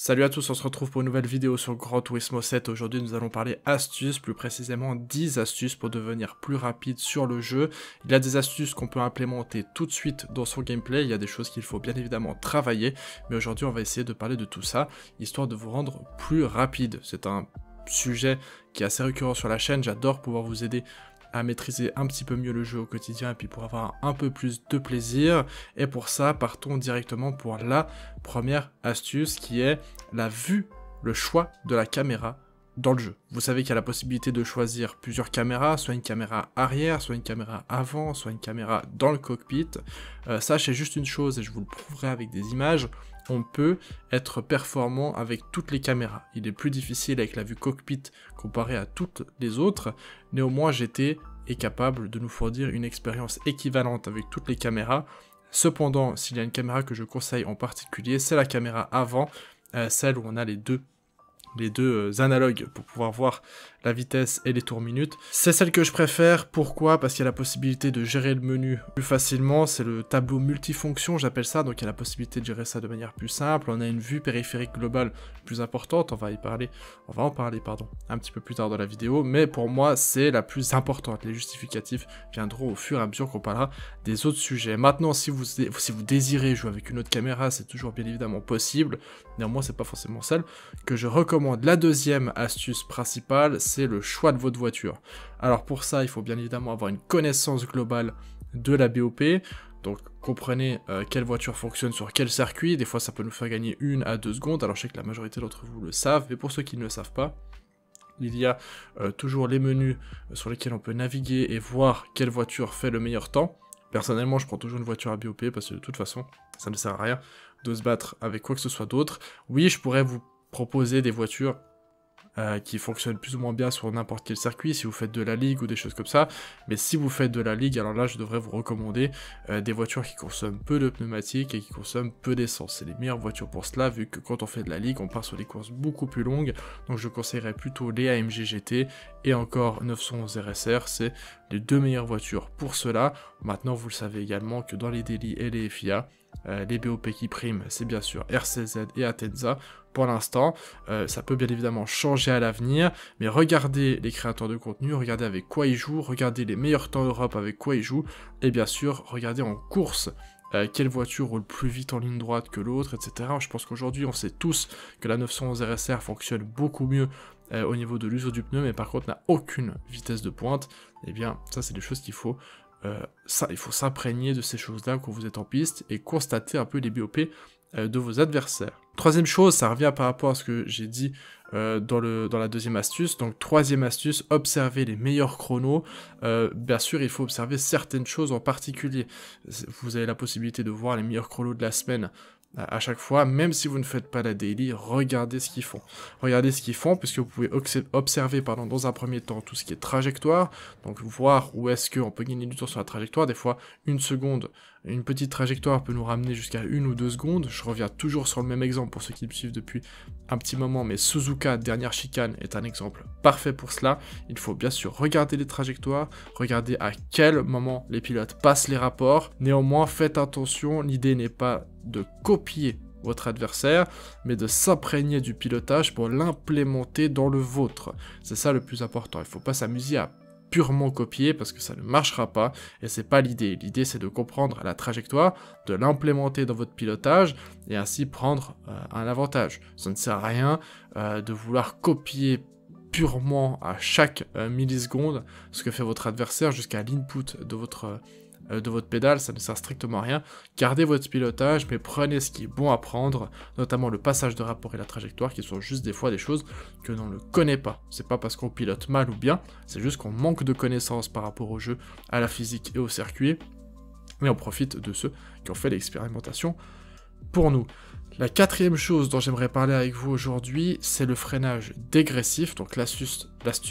Salut à tous, on se retrouve pour une nouvelle vidéo sur Gran Turismo 7. Aujourd'hui nous allons parler astuces, plus précisément 10 astuces pour devenir plus rapide sur le jeu. Il y a des astuces qu'on peut implémenter tout de suite dans son gameplay, il y a des choses qu'il faut bien évidemment travailler, mais aujourd'hui on va essayer de parler de tout ça, histoire de vous rendre plus rapide. C'est un sujet qui est assez récurrent sur la chaîne, j'adore pouvoir vous aider à maîtriser un petit peu mieux le jeu au quotidien et puis pour avoir un peu plus de plaisir. Et pour ça, partons directement pour la première astuce qui est la vue, le choix de la caméra dans le jeu. Vous savez qu'il y a la possibilité de choisir plusieurs caméras, soit une caméra arrière, soit une caméra avant, soit une caméra dans le cockpit. Sachez juste une chose, et je vous le prouverai avec des images, on peut être performant avec toutes les caméras. Il est plus difficile avec la vue cockpit comparé à toutes les autres, néanmoins GT est capable de nous fournir une expérience équivalente avec toutes les caméras. Cependant, s'il y a une caméra que je conseille en particulier, c'est la caméra avant, celle où on a les deux analogues pour pouvoir voir la vitesse et les tours minutes. C'est celle que je préfère, pourquoi? Parce qu'il y a la possibilité de gérer le menu plus facilement, c'est le tableau multifonction, j'appelle ça, donc il y a la possibilité de gérer ça de manière plus simple, on a une vue périphérique globale plus importante, on va en parler un petit peu plus tard dans la vidéo, mais pour moi c'est la plus importante, les justificatifs viendront au fur et à mesure qu'on parlera des autres sujets. Maintenant, si vous désirez jouer avec une autre caméra, c'est toujours bien évidemment possible, néanmoins c'est pas forcément celle que je recommande. La deuxième astuce principale, c'est le choix de votre voiture. Alors pour ça, il faut bien évidemment avoir une connaissance globale de la BOP, donc comprenez quelle voiture fonctionne sur quel circuit, des fois ça peut nous faire gagner 1 à 2 secondes, alors je sais que la majorité d'entre vous le savent, mais pour ceux qui ne le savent pas, il y a toujours les menus sur lesquels on peut naviguer et voir quelle voiture fait le meilleur temps. Personnellement, je prends toujours une voiture à BOP parce que de toute façon, ça ne sert à rien de se battre avec quoi que ce soit d'autre. Oui, je pourrais vous proposer des voitures qui fonctionnent plus ou moins bien sur n'importe quel circuit, si vous faites de la ligue ou des choses comme ça, mais si vous faites de la ligue, alors là je devrais vous recommander des voitures qui consomment peu de pneumatiques et qui consomment peu d'essence. C'est les meilleures voitures pour cela, vu que quand on fait de la ligue, on part sur des courses beaucoup plus longues, donc je conseillerais plutôt les AMG GT et encore 911 RSR, c'est les deux meilleures voitures pour cela. Maintenant vous le savez également que dans les daily et les FIA, les BOP qui priment, c'est bien sûr RCZ et Atenza. Pour l'instant, ça peut bien évidemment changer à l'avenir, mais regardez les créateurs de contenu, regardez avec quoi ils jouent, regardez les meilleurs temps Europe avec quoi ils jouent, et bien sûr, regardez en course quelle voiture roule plus vite en ligne droite que l'autre, etc. Je pense qu'aujourd'hui, on sait tous que la 911 RSR fonctionne beaucoup mieux au niveau de l'usure du pneu, mais par contre n'a aucune vitesse de pointe. Et bien, ça c'est des choses qu'il faut... il faut s'imprégner de ces choses-là quand vous êtes en piste et constater un peu les BOP de vos adversaires. Troisième chose, ça revient par rapport à ce que j'ai dit dans la deuxième astuce. Donc troisième astuce, observer les meilleurs chronos. Bien sûr, il faut observer certaines choses en particulier. Vous avez la possibilité de voir les meilleurs chronos de la semaine à chaque fois, même si vous ne faites pas la daily, regardez ce qu'ils font. Regardez ce qu'ils font, puisque vous pouvez observer dans un premier temps tout ce qui est trajectoire, donc voir où est-ce qu'on peut gagner du temps sur la trajectoire. Des fois, une seconde, une petite trajectoire peut nous ramener jusqu'à 1 ou 2 secondes. Je reviens toujours sur le même exemple pour ceux qui me suivent depuis un petit moment, mais Suzuka, dernière chicane, est un exemple parfait pour cela. Il faut bien sûr regarder les trajectoires, regarder à quel moment les pilotes passent les rapports. Néanmoins, faites attention, l'idée n'est pas de copier votre adversaire, mais de s'imprégner du pilotage pour l'implémenter dans le vôtre. C'est ça le plus important, il ne faut pas s'amuser à purement copier parce que ça ne marchera pas et c'est pas l'idée. L'idée c'est de comprendre la trajectoire, de l'implémenter dans votre pilotage et ainsi prendre un avantage. Ça ne sert à rien de vouloir copier purement à chaque milliseconde ce que fait votre adversaire jusqu'à l'input de votre pédale, ça ne sert strictement à rien. Gardez votre pilotage, mais prenez ce qui est bon à prendre, notamment le passage de rapport et la trajectoire, qui sont juste des fois des choses que l'on ne connaît pas. C'est pas parce qu'on pilote mal ou bien, c'est juste qu'on manque de connaissances par rapport au jeu, à la physique et au circuit, et on profite de ceux qui ont fait l'expérimentation pour nous. La quatrième chose dont j'aimerais parler avec vous aujourd'hui, c'est le freinage dégressif. Donc l'astuce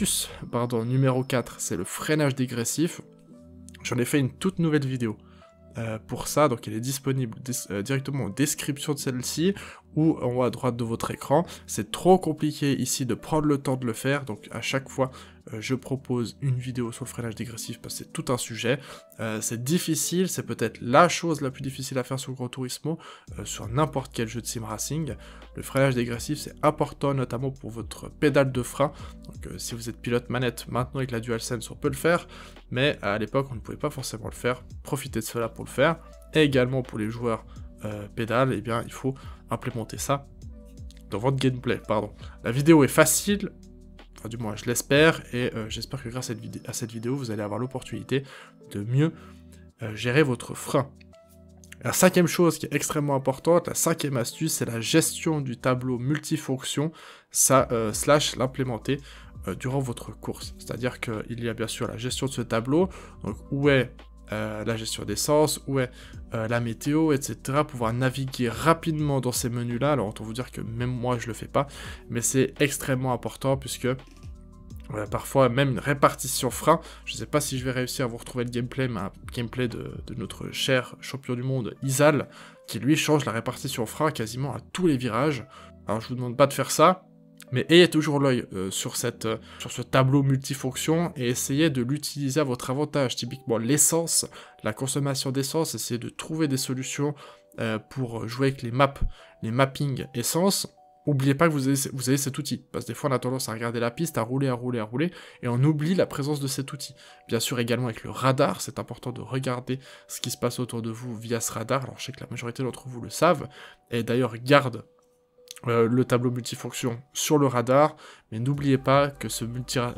numéro 4, c'est le freinage dégressif. J'en ai fait une toute nouvelle vidéo pour ça, donc elle est disponible directement en description de celle-ci, ou en haut à droite de votre écran. C'est trop compliqué ici de prendre le temps de le faire, donc à chaque fois je propose une vidéo sur le freinage dégressif parce que c'est tout un sujet. C'est difficile, c'est peut-être la chose la plus difficile à faire sur Gran Turismo, sur n'importe quel jeu de sim racing. Le freinage dégressif c'est important notamment pour votre pédale de frein, donc si vous êtes pilote manette, maintenant avec la DualSense on peut le faire, mais à l'époque on ne pouvait pas forcément le faire. Profitez de cela pour le faire, et également pour les joueurs pédale, eh bien il faut implémenter ça dans votre gameplay, pardon. La vidéo est facile, enfin du moins je l'espère, et j'espère que grâce à cette vidéo, vous allez avoir l'opportunité de mieux gérer votre frein. La cinquième chose qui est extrêmement importante, la cinquième astuce, c'est la gestion du tableau multifonction, slash l'implémenter durant votre course. C'est-à-dire qu'il y a bien sûr la gestion de ce tableau, donc où est la gestion d'essence, où est la météo, etc. Pouvoir naviguer rapidement dans ces menus-là. Alors autant vous dire que même moi je le fais pas, mais c'est extrêmement important puisque parfois même une répartition frein, je ne sais pas si je vais réussir à vous retrouver le gameplay, mais un gameplay de notre cher champion du monde Isal, qui lui change la répartition frein quasiment à tous les virages. Alors je vous demande pas de faire ça, mais ayez toujours l'œil sur ce tableau multifonction et essayez de l'utiliser à votre avantage. Typiquement l'essence, la consommation d'essence, essayez de trouver des solutions pour jouer avec les mappings essence. N'oubliez pas que vous avez cet outil, parce que des fois on a tendance à regarder la piste, à rouler, et on oublie la présence de cet outil. Bien sûr également avec le radar, c'est important de regarder ce qui se passe autour de vous via ce radar. Alors je sais que la majorité d'entre vous le savent, et d'ailleurs garde le tableau multifonction sur le radar, mais n'oubliez pas que ce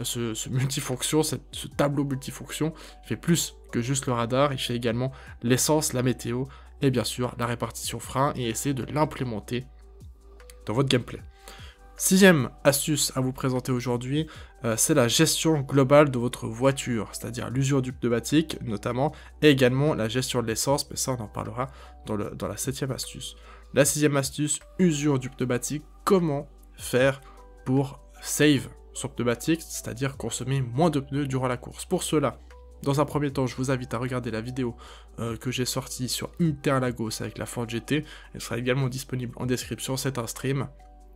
tableau multifonction fait plus que juste le radar, il fait également l'essence, la météo, et bien sûr la répartition frein, et essayez de l'implémenter dans votre gameplay. Sixième astuce à vous présenter aujourd'hui, c'est la gestion globale de votre voiture, c'est-à-dire l'usure du pneumatique notamment, et également la gestion de l'essence, mais ça on en parlera dans la septième astuce. La sixième astuce, usure du pneumatique, comment faire pour save son pneumatique, c'est-à-dire consommer moins de pneus durant la course. Pour cela, dans un premier temps, je vous invite à regarder la vidéo que j'ai sortie sur Interlagos avec la Ford GT, elle sera également disponible en description, c'est un stream.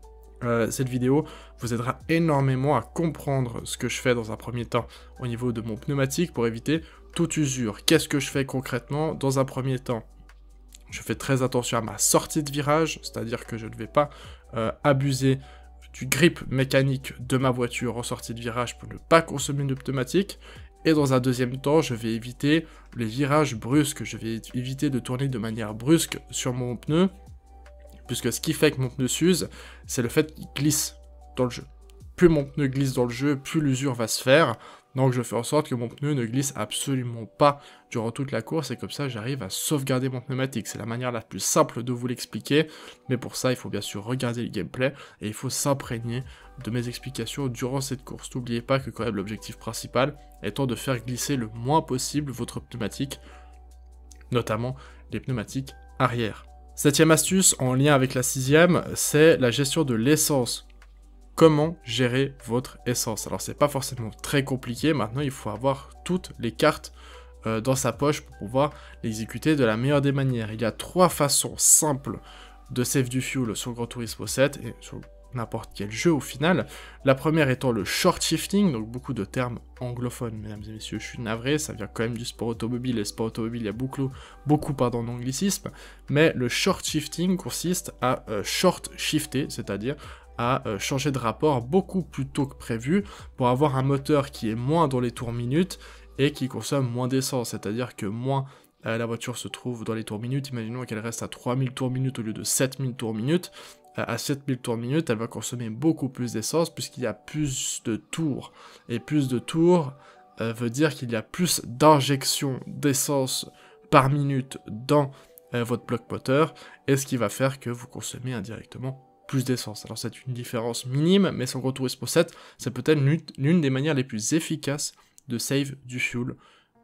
Cette vidéo vous aidera énormément à comprendre ce que je fais dans un premier temps au niveau de mon pneumatique pour éviter toute usure. Qu'est-ce que je fais concrètement dans un premier temps? Je fais très attention à ma sortie de virage, c'est-à-dire que je ne vais pas abuser du grip mécanique de ma voiture en sortie de virage pour ne pas consommer de pneumatique. Et dans un deuxième temps, je vais éviter les virages brusques, je vais éviter de tourner de manière brusque sur mon pneu, puisque ce qui fait que mon pneu s'use, c'est le fait qu'il glisse dans le jeu. Plus mon pneu glisse dans le jeu, plus l'usure va se faire. Donc je fais en sorte que mon pneu ne glisse absolument pas durant toute la course, et comme ça j'arrive à sauvegarder mon pneumatique. C'est la manière la plus simple de vous l'expliquer, mais pour ça il faut bien sûr regarder le gameplay, et il faut s'imprégner de mes explications durant cette course. N'oubliez pas que quand même l'objectif principal étant de faire glisser le moins possible votre pneumatique, notamment les pneumatiques arrière. Septième astuce, en lien avec la sixième, c'est la gestion de l'essence. Comment gérer votre essence? Alors c'est pas forcément très compliqué, maintenant il faut avoir toutes les cartes dans sa poche pour pouvoir l'exécuter de la meilleure des manières. Il y a 3 façons simples de save du fuel sur Gran Turismo 7 et sur n'importe quel jeu au final. La première étant le short shifting, donc beaucoup de termes anglophones, mesdames et messieurs, je suis navré, ça vient quand même du sport automobile, et sport automobile, il y a beaucoup d'anglicisme, mais le short shifting consiste à short shifter, c'est-à-dire à changer de rapport beaucoup plus tôt que prévu pour avoir un moteur qui est moins dans les tours minutes et qui consomme moins d'essence, c'est-à-dire que moins la voiture se trouve dans les tours minutes, imaginons qu'elle reste à 3000 tours minutes au lieu de 7000 tours minutes, à 7000 tours minutes, elle va consommer beaucoup plus d'essence puisqu'il y a plus de tours, et plus de tours veut dire qu'il y a plus d'injections d'essence par minute dans votre bloc moteur, et ce qui va faire que vous consommez indirectement plus d'essence. Alors c'est une différence minime, mais sur Gran Turismo 7, c'est peut-être l'une des manières les plus efficaces de save du fuel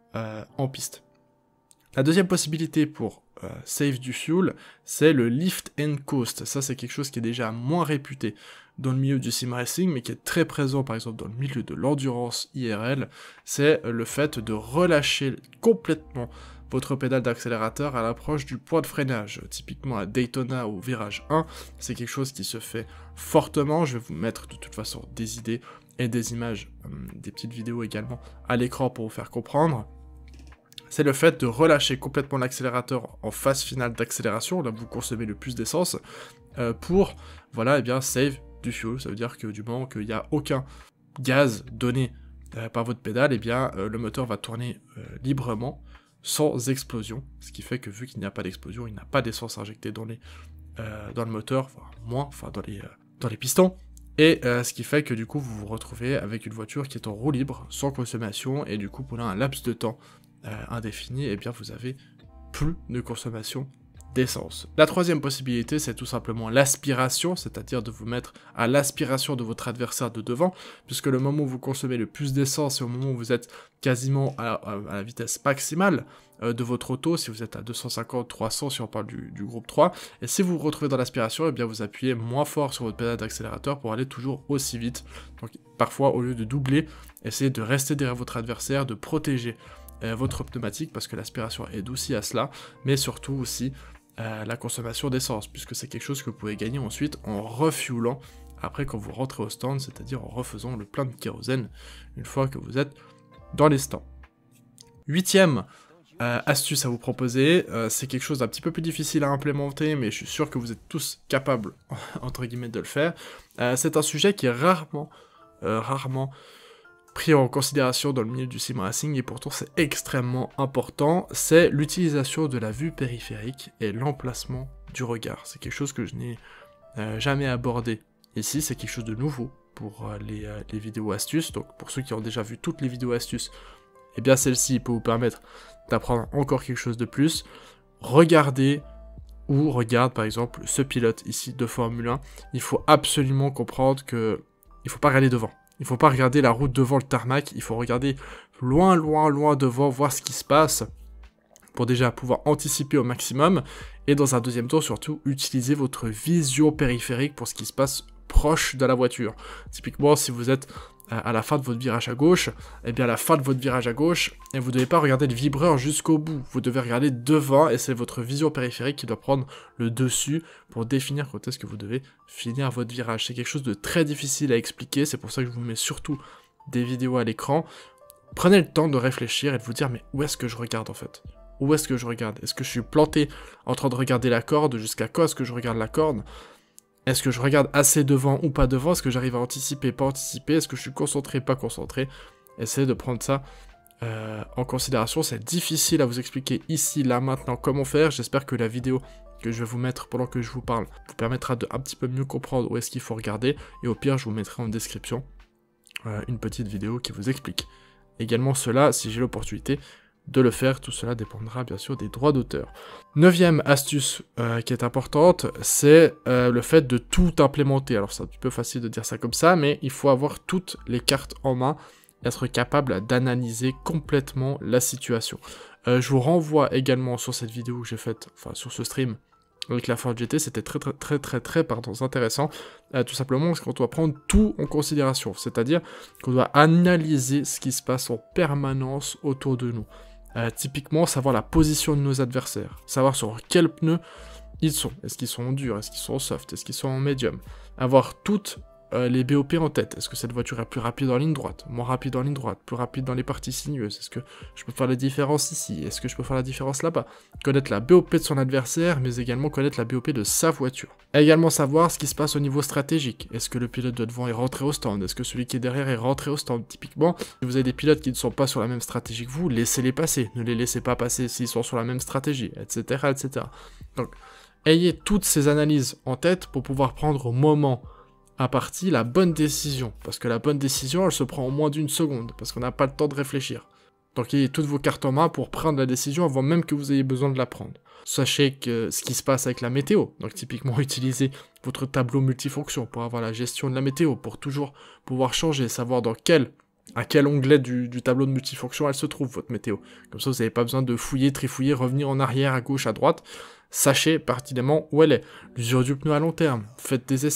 en piste. La deuxième possibilité pour save du fuel, c'est le lift and coast. Ça c'est quelque chose qui est déjà moins réputé dans le milieu du sim racing, mais qui est très présent par exemple dans le milieu de l'endurance IRL, c'est le fait de relâcher complètement votre pédale d'accélérateur à l'approche du point de freinage. Typiquement à Daytona ou virage 1, c'est quelque chose qui se fait fortement. Je vais vous mettre de toute façon des idées et des images, des petites vidéos également à l'écran pour vous faire comprendre. C'est le fait de relâcher complètement l'accélérateur en phase finale d'accélération, là où vous consommez le plus d'essence, pour, voilà, eh bien, save du fuel. Ça veut dire que du moment qu'il n'y a aucun gaz donné par votre pédale, eh bien, le moteur va tourner librement, sans explosion, ce qui fait que vu qu'il n'y a pas d'explosion, il n'y a pas d'essence injectée dans le moteur, enfin dans les pistons, et ce qui fait que du coup vous vous retrouvez avec une voiture qui est en roue libre, sans consommation, et du coup pendant un laps de temps indéfini, eh bien vous avez plus de consommation d'essence. La troisième possibilité, c'est tout simplement l'aspiration, c'est-à-dire de vous mettre à l'aspiration de votre adversaire de devant, puisque le moment où vous consommez le plus d'essence, c'est au moment où vous êtes quasiment à la vitesse maximale de votre auto, si vous êtes à 250, 300, si on parle du groupe 3, et si vous vous retrouvez dans l'aspiration, eh bien vous appuyez moins fort sur votre pédale d'accélérateur pour aller toujours aussi vite. Donc parfois, au lieu de doubler, essayez de rester derrière votre adversaire, de protéger votre pneumatique, parce que l'aspiration aide aussi à cela, mais surtout aussi la consommation d'essence, puisque c'est quelque chose que vous pouvez gagner ensuite en refuelant après quand vous rentrez au stand, c'est-à-dire en refaisant le plein de kérosène une fois que vous êtes dans les stands. Huitième astuce à vous proposer, c'est quelque chose d'un petit peu plus difficile à implémenter, mais je suis sûr que vous êtes tous capables, entre guillemets, de le faire. C'est un sujet qui est rarement pris en considération dans le milieu du sim racing, et pourtant c'est extrêmement important, c'est l'utilisation de la vue périphérique et l'emplacement du regard. C'est quelque chose que je n'ai jamais abordé ici, c'est quelque chose de nouveau pour les vidéos astuces. Donc pour ceux qui ont déjà vu toutes les vidéos astuces, eh bien celle-ci peut vous permettre d'apprendre encore quelque chose de plus. Regardez ou regarde par exemple ce pilote ici de Formule 1, il faut absolument comprendre que il faut pas regarder devant. Il ne faut pas regarder la route devant le tarmac, il faut regarder loin devant, voir ce qui se passe, pour déjà pouvoir anticiper au maximum, et dans un deuxième temps, surtout, utiliser votre vision périphérique pour ce qui se passe proche de la voiture. Typiquement, si vous êtes à la fin de votre virage à gauche, eh bien à la fin de votre virage à gauche, et vous ne devez pas regarder le vibreur jusqu'au bout, vous devez regarder devant, et c'est votre vision périphérique qui doit prendre le dessus pour définir quand est-ce que vous devez finir votre virage. C'est quelque chose de très difficile à expliquer, c'est pour ça que je vous mets surtout des vidéos à l'écran. Prenez le temps de réfléchir et de vous dire, mais où est-ce que je regarde en fait? Où est-ce que je regarde? Est-ce que je suis planté en train de regarder la corde? Jusqu'à quand est-ce que je regarde la corde? Est-ce que je regarde assez devant ou pas devant? Est-ce que j'arrive à anticiper, pas anticiper? Est-ce que je suis concentré, pas concentré? Essayez de prendre ça en considération. C'est difficile à vous expliquer ici, là, maintenant, comment faire. J'espère que la vidéo que je vais vous mettre pendant que je vous parle vous permettra de un petit peu mieux comprendre où est-ce qu'il faut regarder. Et au pire, je vous mettrai en description une petite vidéo qui vous explique également cela, si j'ai l'opportunité de le faire. Tout cela dépendra bien sûr des droits d'auteur. Neuvième astuce qui est importante, c'est le fait de tout implémenter. Alors c'est un petit peu facile de dire ça comme ça, mais il faut avoir toutes les cartes en main, être capable d'analyser complètement la situation. Je vous renvoie également sur cette vidéo que j'ai faite, enfin sur ce stream avec la Ford GT, c'était très intéressant, tout simplement parce qu'on doit prendre tout en considération, c'est-à-dire qu'on doit analyser ce qui se passe en permanence autour de nous. Typiquement, savoir la position de nos adversaires, savoir sur quels pneus ils sont, est-ce qu'ils sont en dur, est-ce qu'ils sont en soft, est-ce qu'ils sont en médium, avoir toutes les BOP en tête, est-ce que cette voiture est plus rapide en ligne droite, moins rapide en ligne droite, plus rapide dans les parties sinueuses, est-ce que je peux faire la différence ici, est-ce que je peux faire la différence là-bas, connaître la BOP de son adversaire, mais également connaître la BOP de sa voiture. Et également savoir ce qui se passe au niveau stratégique, est-ce que le pilote de devant est rentré au stand, est-ce que celui qui est derrière est rentré au stand. Typiquement, si vous avez des pilotes qui ne sont pas sur la même stratégie que vous, laissez-les passer, ne les laissez pas passer s'ils sont sur la même stratégie, etc. Donc, ayez toutes ces analyses en tête pour pouvoir prendre au moment à partie la bonne décision, parce que la bonne décision elle se prend en moins d'une seconde, parce qu'on n'a pas le temps de réfléchir. Donc ayez toutes vos cartes en main pour prendre la décision avant même que vous ayez besoin de la prendre. Sachez que ce qui se passe avec la météo, donc typiquement utilisez votre tableau multifonction pour avoir la gestion de la météo, pour toujours pouvoir changer, savoir à quel onglet du tableau de multifonction elle se trouve, votre météo. Comme ça vous n'avez pas besoin de fouiller, trifouiller, revenir en arrière, à gauche, à droite. Sachez pertinemment où elle est. L'usure du pneu à long terme, faites des essais.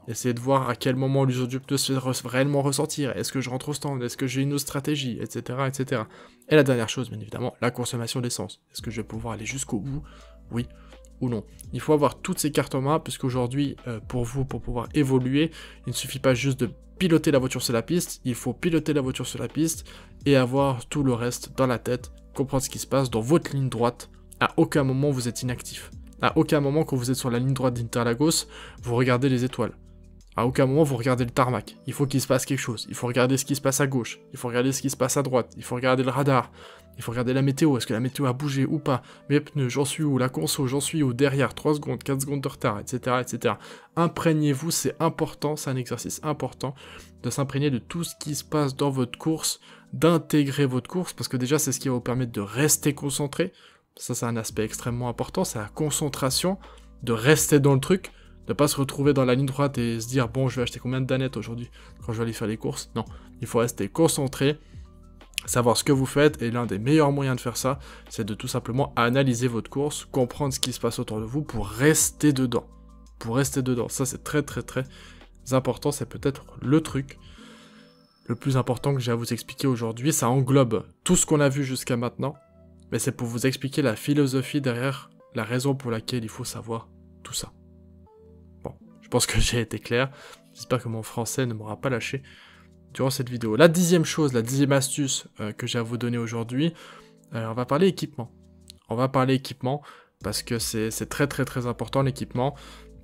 Essayez de voir à quel moment l'usure du pneu se fait réellement ressentir. Est-ce que je rentre au stand? Est-ce que j'ai une autre stratégie? Etc. etc. Et la dernière chose, bien évidemment, la consommation d'essence. Est-ce que je vais pouvoir aller jusqu'au bout? Oui ou non. Il faut avoir toutes ces cartes en main, puisqu'aujourd'hui, pour vous, pour pouvoir évoluer, il ne suffit pas juste de piloter la voiture sur la piste, il faut piloter la voiture sur la piste et avoir tout le reste dans la tête, comprendre ce qui se passe dans votre ligne droite. À aucun moment vous êtes inactif. À aucun moment quand vous êtes sur la ligne droite d'Interlagos, vous regardez les étoiles. À aucun moment vous regardez le tarmac. Il faut qu'il se passe quelque chose. Il faut regarder ce qui se passe à gauche. Il faut regarder ce qui se passe à droite. Il faut regarder le radar. Il faut regarder la météo. Est-ce que la météo a bougé ou pas? Mes pneus, j'en suis où? La conso, j'en suis où? Derrière, 3 secondes, 4 secondes de retard, etc. etc. Imprégnez-vous, c'est important, c'est un exercice important de s'imprégner de tout ce qui se passe dans votre course, d'intégrer votre course, parce que déjà c'est ce qui va vous permettre de rester concentré. Ça c'est un aspect extrêmement important, c'est la concentration, de rester dans le truc, de pas se retrouver dans la ligne droite et se dire bon je vais acheter combien de danettes aujourd'hui quand je vais aller faire les courses. Non, il faut rester concentré, savoir ce que vous faites, et l'un des meilleurs moyens de faire ça, c'est de tout simplement analyser votre course, comprendre ce qui se passe autour de vous pour rester dedans. Pour rester dedans, ça c'est très très très important, c'est peut-être le truc le plus important que j'ai à vous expliquer aujourd'hui. Ça englobe tout ce qu'on a vu jusqu'à maintenant, mais c'est pour vous expliquer la philosophie derrière, la raison pour laquelle il faut savoir tout ça. Bon, je pense que j'ai été clair, j'espère que mon français ne m'aura pas lâché durant cette vidéo. La dixième chose, la dixième astuce que j'ai à vous donner aujourd'hui, on va parler équipement. On va parler équipement, parce que c'est très très très important l'équipement.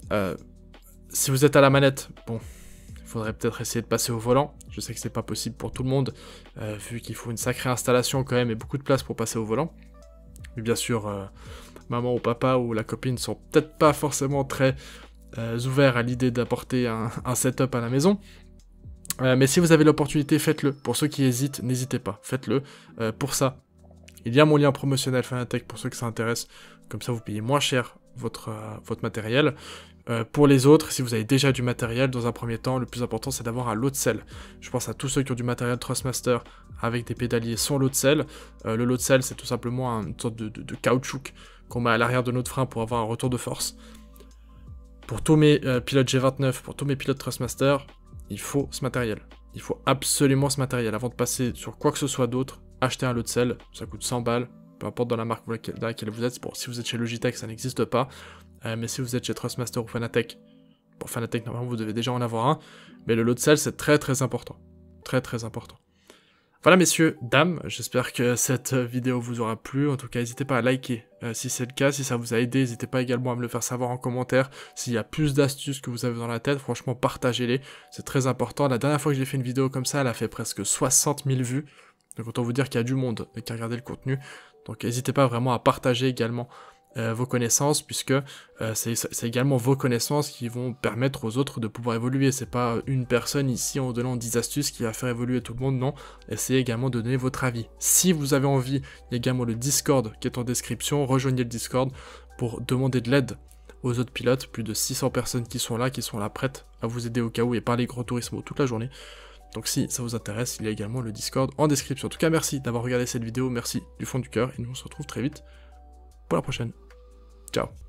Si vous êtes à la manette, bon, il faudrait peut-être essayer de passer au volant. Je sais que c'est pas possible pour tout le monde, vu qu'il faut une sacrée installation quand même et beaucoup de place pour passer au volant. Mais bien sûr, maman ou papa ou la copine sont peut-être pas forcément très ouverts à l'idée d'apporter un setup à la maison. Mais si vous avez l'opportunité, faites-le. Pour ceux qui hésitent, n'hésitez pas, faites-le. Pour ça, il y a mon lien promotionnel Fanatec pour ceux que ça intéresse. Comme ça, vous payez moins cher votre matériel. Pour les autres, si vous avez déjà du matériel, dans un premier temps, le plus important, c'est d'avoir un lot de sel. Je pense à tous ceux qui ont du matériel Thrustmaster avec des pédaliers sans lot de sel. Le lot de sel, c'est tout simplement une sorte de caoutchouc qu'on met à l'arrière de notre frein pour avoir un retour de force. Pour tous mes pilotes G29, pour tous mes pilotes Thrustmaster, il faut ce matériel. Il faut absolument ce matériel. Avant de passer sur quoi que ce soit d'autre, achetez un lot de sel, ça coûte 100 balles, peu importe dans la marque dans laquelle vous êtes. Bon, si vous êtes chez Logitech, ça n'existe pas. Mais si vous êtes chez Thrustmaster ou Fanatec, pour Fanatec, normalement, vous devez déjà en avoir un. Mais le lot de sel, c'est très très important. Très très important. Voilà, messieurs, dames, j'espère que cette vidéo vous aura plu. En tout cas, n'hésitez pas à liker si c'est le cas, si ça vous a aidé. N'hésitez pas également à me le faire savoir en commentaire. S'il y a plus d'astuces que vous avez dans la tête, franchement, partagez-les. C'est très important. La dernière fois que j'ai fait une vidéo comme ça, elle a fait presque 60 000 vues. Donc autant vous dire qu'il y a du monde qui a regardé le contenu. Donc n'hésitez pas vraiment à partager également vos connaissances, puisque c'est également vos connaissances qui vont permettre aux autres de pouvoir évoluer. C'est pas une personne ici en donnant 10 astuces qui va faire évoluer tout le monde, non. Essayez également de donner votre avis. Si vous avez envie, il y a également le Discord qui est en description, rejoignez le Discord pour demander de l'aide aux autres pilotes, plus de 600 personnes qui sont là prêtes à vous aider au cas où et parler Gran Turismo toute la journée. Donc si ça vous intéresse, il y a également le Discord en description. En tout cas, merci d'avoir regardé cette vidéo, merci du fond du cœur, et nous on se retrouve très vite pour la prochaine. Ciao.